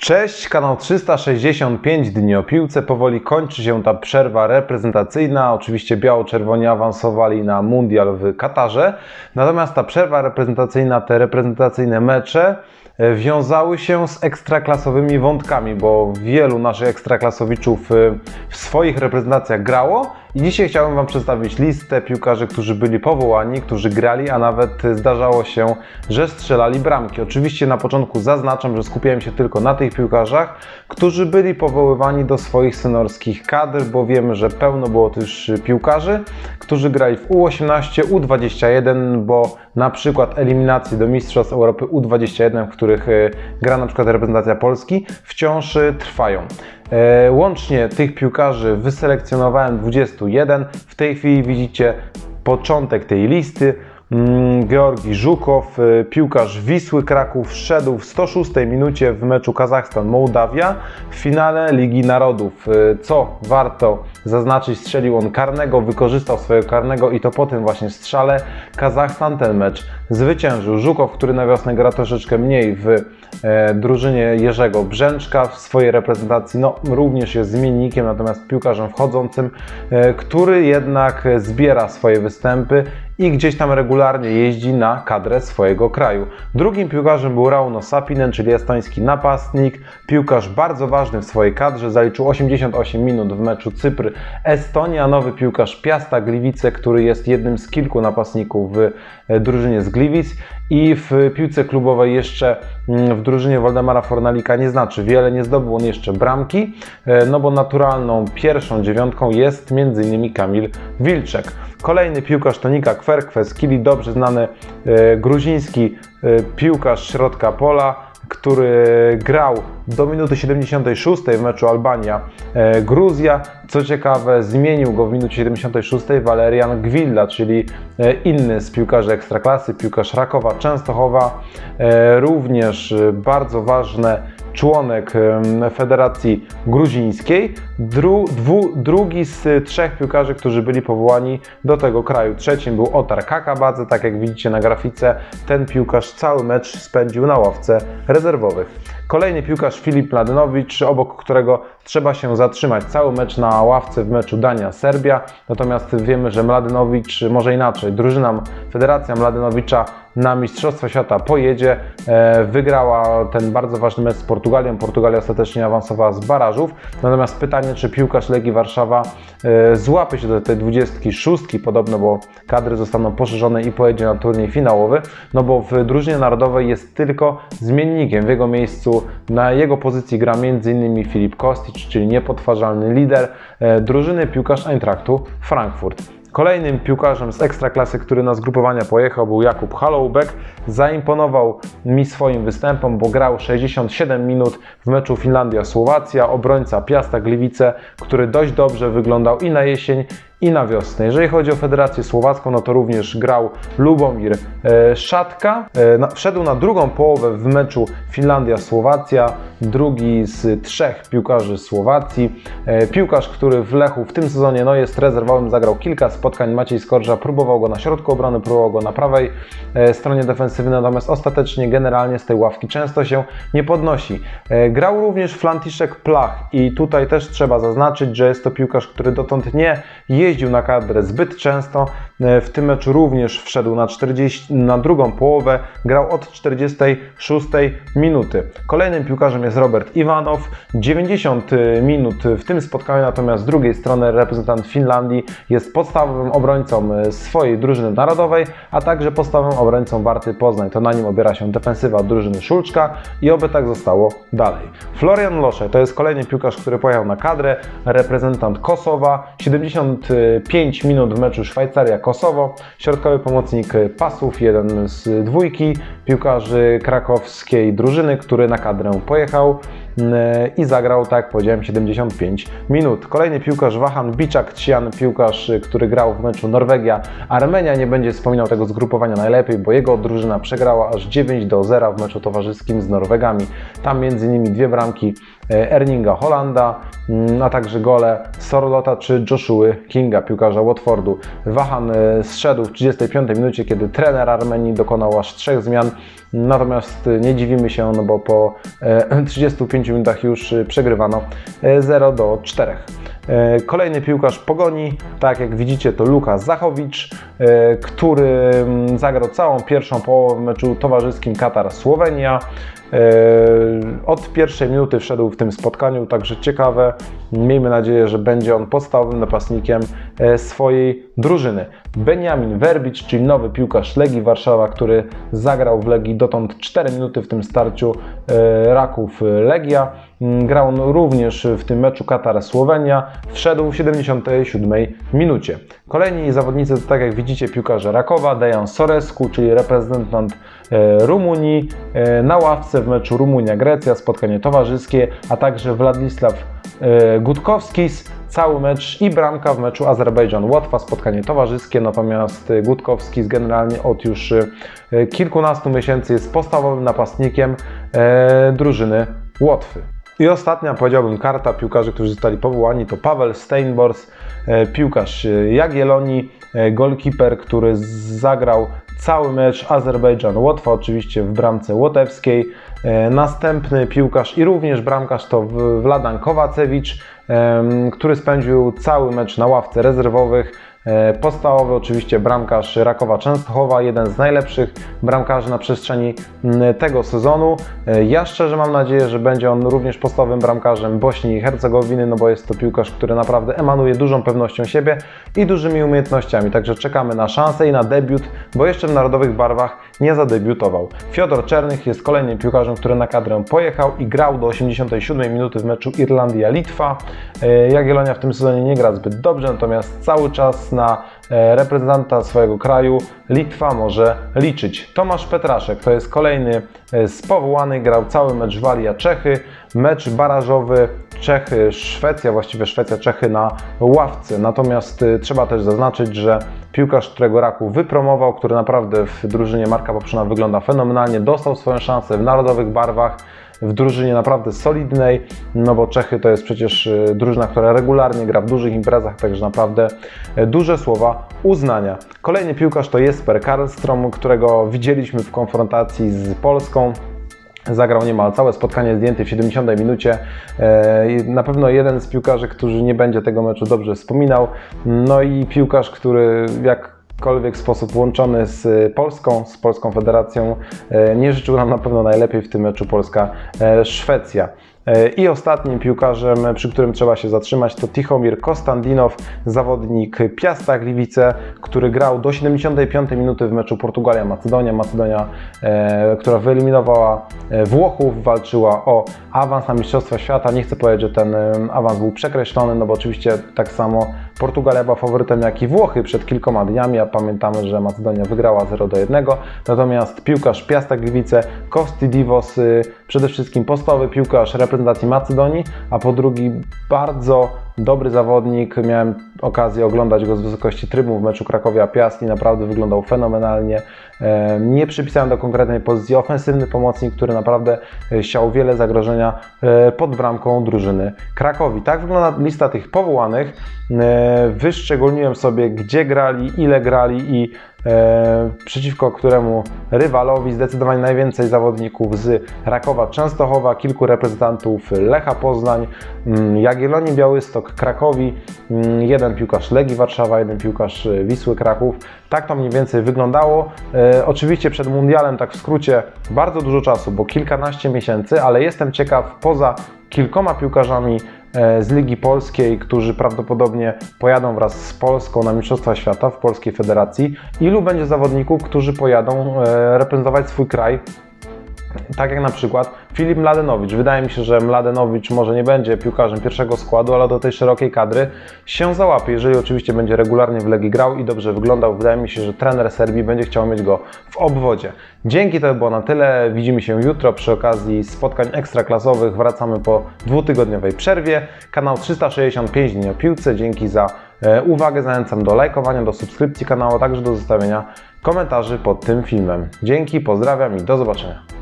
Cześć, kanał 365 dni o piłce. Powoli kończy się ta przerwa reprezentacyjna. Oczywiście biało-czerwoni awansowali na mundial w Katarze. Natomiast ta przerwa reprezentacyjna, te reprezentacyjne mecze wiązały się z ekstraklasowymi wątkami, bo wielu naszych ekstraklasowiczów w swoich reprezentacjach grało. I dzisiaj chciałbym Wam przedstawić listę piłkarzy, którzy byli powołani, którzy grali, a nawet zdarzało się, że strzelali bramki. Oczywiście na początku zaznaczam, że skupiałem się tylko na tych piłkarzach, którzy byli powoływani do swoich seniorskich kadr, bo wiemy, że pełno było też piłkarzy, którzy grali w U18, U21, bo na przykład eliminacje do Mistrzostw Europy U21, w których gra na przykład reprezentacja Polski, wciąż trwają. Łącznie tych piłkarzy wyselekcjonowałem 21. W tej chwili widzicie początek tej listy. Georgi Żukow, piłkarz Wisły Kraków, wszedł w 106 minucie w meczu Kazachstan-Mołdawia w finale Ligi Narodów. Co warto zaznaczyć, strzelił on karnego, wykorzystał swojego karnego i to po tym właśnie strzale Kazachstan ten mecz zwyciężył. Żukow, który na wiosnę gra troszeczkę mniej w drużynie Jerzego Brzęczka w swojej reprezentacji, no również jest zmiennikiem, natomiast piłkarzem wchodzącym, który jednak zbiera swoje występy i gdzieś tam regularnie jeździ na kadrę swojego kraju. Drugim piłkarzem był Rauno Sapinen, czyli estoński napastnik, piłkarz bardzo ważny w swojej kadrze, zaliczył 88 minut w meczu Cypr-Estonia, nowy piłkarz Piasta Gliwice, który jest jednym z kilku napastników w drużynie z Gliwic i w piłce klubowej jeszcze w drużynie Waldemara Fornalika nie znaczy wiele, nie zdobył on jeszcze bramki, no bo naturalną pierwszą dziewiątką jest m.in. Kamil Wilczek. Kolejny piłkarz to Nika Kwerkweskili, dobrze znany gruziński piłkarz środka pola, który grał do minuty 76 w meczu Albania-Gruzja. Co ciekawe, zmienił go w minucie 76 Walerian Gwilla, czyli inny z piłkarzy Ekstraklasy, piłkarz Rakowa Częstochowa, również bardzo ważne członek Federacji Gruzińskiej, drugi z trzech piłkarzy, którzy byli powołani do tego kraju. Trzecim był Otar Kakabadze, tak jak widzicie na grafice, ten piłkarz cały mecz spędził na ławce rezerwowych. Kolejny piłkarz Filip Mladenowicz, obok którego trzeba się zatrzymać cały mecz na ławce w meczu Dania-Serbia, natomiast wiemy, że Mladenowicz, może inaczej, drużyna Federacja Mladenowicza na Mistrzostwa Świata pojedzie, wygrała ten bardzo ważny mecz z Portugalią. Portugalia ostatecznie awansowała z barażów, natomiast pytanie, czy piłkarz Legii Warszawa złapie się do tej 26, podobno, bo kadry zostaną poszerzone i pojedzie na turniej finałowy, no bo w drużynie narodowej jest tylko zmiennikiem. W jego miejscu, na jego pozycji gra m.in. Filip Kostic, czyli niepodważalny lider drużyny, piłkarz Eintrachtu Frankfurt. Kolejnym piłkarzem z Ekstraklasy, który na zgrupowania pojechał, był Jakub Haloubek. Zaimponował mi swoim występem, bo grał 67 minut w meczu Finlandia-Słowacja, obrońca Piasta Gliwice, który dość dobrze wyglądał i na jesień, i na wiosnę. Jeżeli chodzi o Federację Słowacką, no to również grał Lubomir Szatka. Wszedł na drugą połowę w meczu Finlandia-Słowacja, drugi z trzech piłkarzy Słowacji. Piłkarz, który w Lechu w tym sezonie jest rezerwowym, zagrał kilka spotkań. Maciej Skorża próbował go na środku obrony, próbował go na prawej stronie defensywnej, natomiast ostatecznie generalnie z tej ławki często się nie podnosi. Grał również František Plach i tutaj też trzeba zaznaczyć, że jest to piłkarz, który dotąd nie jeździł na kadrę zbyt często. W tym meczu również wszedł na drugą połowę, grał od 46 minuty. Kolejnym piłkarzem jest Robert Iwanow, 90 minut w tym spotkaniu, natomiast z drugiej strony reprezentant Finlandii jest podstawowym obrońcą swojej drużyny narodowej, a także podstawowym obrońcą Warty Poznań. To na nim opiera się defensywa drużyny Szulczka i oby tak zostało dalej. Florian Losze to jest kolejny piłkarz, który pojechał na kadrę, reprezentant Kosowa, 75 minut w meczu Szwajcaria-Kosowo, środkowy pomocnik pasów, jeden z dwójki piłkarzy krakowskiej drużyny, który na kadrę pojechał i zagrał, tak jak powiedziałem, 75 minut. Kolejny piłkarz Wahan Biczak-Cian, piłkarz, który grał w meczu Norwegia-Armenia. Nie będzie wspominał tego zgrupowania najlepiej, bo jego drużyna przegrała aż 9-0 w meczu towarzyskim z Norwegami. Tam m.in. dwie bramki Erlinga Holanda, a także gole Sorlota czy Joshua Kinga, piłkarza Watfordu. Wahan zszedł w 35 minucie, kiedy trener Armenii dokonał aż 3 zmian natomiast nie dziwimy się, no bo po 35 minutach już przegrywano 0-4. Kolejny piłkarz Pogoni, tak jak widzicie, to Lukas Zachowicz, który zagrał całą pierwszą połowę w meczu towarzyskim Katar-Słowenia. Od pierwszej minuty wszedł w tym spotkaniu, także ciekawe. Miejmy nadzieję, że będzie on podstawowym napastnikiem swojej drużyny. Benjamin Verbic, czyli nowy piłkarz Legii Warszawa, który zagrał w Legii dotąd 4 minuty w tym starciu Raków Legia. Grał on również w tym meczu Katar-Słowenia. Wszedł w 77 minucie. Kolejni zawodnicy to, tak jak widzicie, piłkarze Rakowa, Dejan Sorescu, czyli reprezentant Rumunii, na ławce w meczu Rumunia-Grecja, spotkanie towarzyskie, a także Władysław Gutkowskis, cały mecz i bramka w meczu Azerbejdżan-Łotwa, spotkanie towarzyskie, natomiast Gutkowskis generalnie od już kilkunastu miesięcy jest podstawowym napastnikiem drużyny Łotwy. I ostatnia, powiedziałbym, karta piłkarzy, którzy zostali powołani, to Paweł Steinbors, piłkarz Jagiellonii, golkiper, który zagrał cały mecz Azerbejdżan-Łotwa, oczywiście w bramce łotewskiej. Następny piłkarz i również bramkarz to Vladan Kovacevic, który spędził cały mecz na ławce rezerwowych. Podstawowy oczywiście bramkarz Rakowa Częstochowa, jeden z najlepszych bramkarzy na przestrzeni tego sezonu. Ja szczerze mam nadzieję, że będzie on również podstawowym bramkarzem Bośni i Hercegowiny, no bo jest to piłkarz, który naprawdę emanuje dużą pewnością siebie i dużymi umiejętnościami. Także czekamy na szansę i na debiut, bo jeszcze w narodowych barwach nie zadebiutował. Fiodor Czernych jest kolejnym piłkarzem, który na kadrę pojechał i grał do 87 minuty w meczu Irlandia-Litwa. Jagiellonia w tym sezonie nie gra zbyt dobrze, natomiast cały czas na reprezentanta swojego kraju Litwa może liczyć. Tomasz Petraszek to jest kolejny z powołanych, grał cały mecz Walia-Czechy, mecz barażowy Czechy-Szwecja, właściwie Szwecja-Czechy na ławce. Natomiast trzeba też zaznaczyć, że piłkarz, którego Raków wypromował, który naprawdę w drużynie Marka Poprzyna wygląda fenomenalnie, dostał swoją szansę w narodowych barwach, w drużynie naprawdę solidnej, no bo Czechy to jest przecież drużyna, która regularnie gra w dużych imprezach, także naprawdę duże słowa uznania. Kolejny piłkarz to Jesper Karlstrom, którego widzieliśmy w konfrontacji z Polską. Zagrał niemal całe spotkanie, zdjęty w 70 minucie. Na pewno jeden z piłkarzy, który nie będzie tego meczu dobrze wspominał. No i piłkarz, który w jakikolwiek sposób łączony z Polską Federacją, nie życzył nam na pewno najlepiej w tym meczu Polska-Szwecja. I ostatnim piłkarzem, przy którym trzeba się zatrzymać, to Tichomir Kostandinow, zawodnik Piasta Gliwice, który grał do 75 minuty w meczu Portugalia-Macedonia. Macedonia, która wyeliminowała Włochów, walczyła o awans na Mistrzostwa Świata. Nie chcę powiedzieć, że ten awans był przekreślony, no bo oczywiście tak samo Portugalia była faworytem jak i Włochy przed kilkoma dniami, a pamiętamy, że Macedonia wygrała 0-1. Natomiast piłkarz Piasta Gliwice, Kostandinow, przede wszystkim podstawowy piłkarz reprezentacji Macedonii, a po drugi bardzo dobry zawodnik. Miałem okazję oglądać go z wysokości trybun w meczu Krakowia-Piast i naprawdę wyglądał fenomenalnie. Nie przypisałem do konkretnej pozycji, ofensywny pomocnik, który naprawdę siał wiele zagrożenia pod bramką drużyny Krakowi. Tak wygląda lista tych powołanych. Wyszczególniłem sobie, gdzie grali, ile grali i przeciwko któremu rywalowi. Zdecydowanie najwięcej zawodników z Rakowa Częstochowa, kilku reprezentantów Lecha Poznań, Jagiellonii Białystok, Krakowi, jeden piłkarz Legii Warszawa, jeden piłkarz Wisły Kraków. Tak to mniej więcej wyglądało. Oczywiście przed mundialem, tak w skrócie, bardzo dużo czasu, bo kilkanaście miesięcy, ale jestem ciekaw, poza kilkoma piłkarzami z Ligi Polskiej, którzy prawdopodobnie pojadą wraz z Polską na Mistrzostwa Świata w Polskiej Federacji, ilu będzie zawodników, którzy pojadą reprezentować swój kraj, tak jak na przykład Filip Mladenowicz. Wydaje mi się, że Mladenowicz może nie będzie piłkarzem pierwszego składu, ale do tej szerokiej kadry się załapie, jeżeli oczywiście będzie regularnie w Legii grał i dobrze wyglądał. Wydaje mi się, że trener Serbii będzie chciał mieć go w obwodzie. Dzięki, to by było na tyle. Widzimy się jutro przy okazji spotkań ekstraklasowych. Wracamy po dwutygodniowej przerwie. Kanał 365 Dni o Piłce. Dzięki za uwagę. Zachęcam do lajkowania, do subskrypcji kanału, a także do zostawienia komentarzy pod tym filmem. Dzięki, pozdrawiam i do zobaczenia.